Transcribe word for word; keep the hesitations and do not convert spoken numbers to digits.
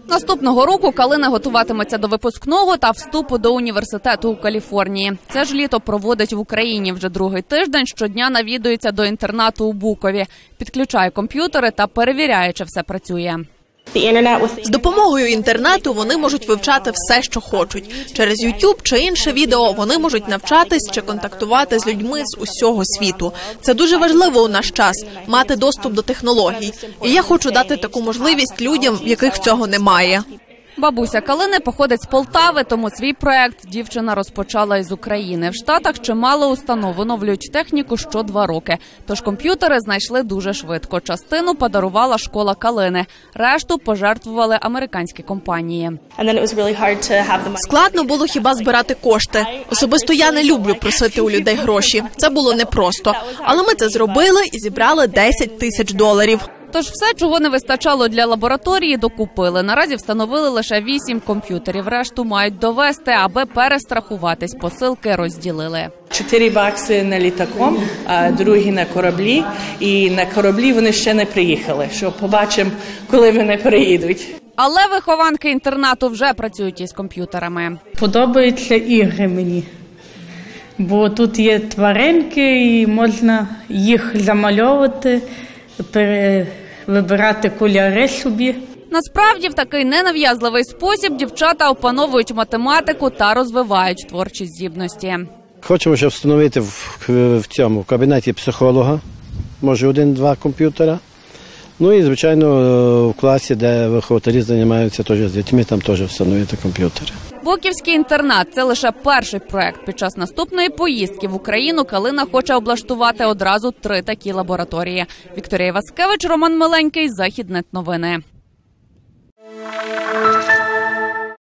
Наступного року Калина готуватиметься до випускного та вступу до університету у Каліфорнії. Це ж літо проводить в Україні вже другий тиждень, щодня навідується до інтернату у Букові, підключає комп'ютери та перевіряє, чи все працює. З допомогою інтернету вони можуть вивчати все, що хочуть. Через ютуб чи інше відео вони можуть навчатись чи контактувати з людьми з усього світу. Це дуже важливо у наш час – мати доступ до технологій. І я хочу дати таку можливість людям, в яких цього немає. Бабуся Калини походить з Полтави, тому свій проект дівчина розпочала із України. В Штатах чимало установ оновлюють техніку що два роки. Тож комп'ютери знайшли дуже швидко. Частину подарувала школа Калини. Решту пожертвували американські компанії. Складно було хіба збирати кошти. Особисто я не люблю просити у людей гроші. Це було непросто. Але ми це зробили і зібрали десять тисяч доларів. Тож все, чого не вистачало для лабораторії, докупили. Наразі встановили лише вісім комп'ютерів. Решту мають довести, аби перестрахуватись. Посилки розділили. Чотири бакси на літаком, а другі на кораблі. І на кораблі вони ще не приїхали. Що побачимо, коли вони приїдуть. Але вихованки інтернату вже працюють із комп'ютерами. Подобаються ігри мені. Бо тут є тваринки і можна їх замальовувати, пере... вибирати кольори собі. Насправді, в такий ненав'язливий спосіб дівчата опановують математику та розвивають творчі здібності. Хочемо ще встановити в, в цьому в кабінеті психолога, може один-два комп'ютера. Ну і, звичайно, в класі, де вихователі займаються теж з дітьми, там теж встановити комп'ютери. Буківський інтернат – це лише перший проект. Під час наступної поїздки в Україну Калина хоче облаштувати одразу три такі лабораторії. Вікторія Васкевич, Роман Миленький, Західнет новини.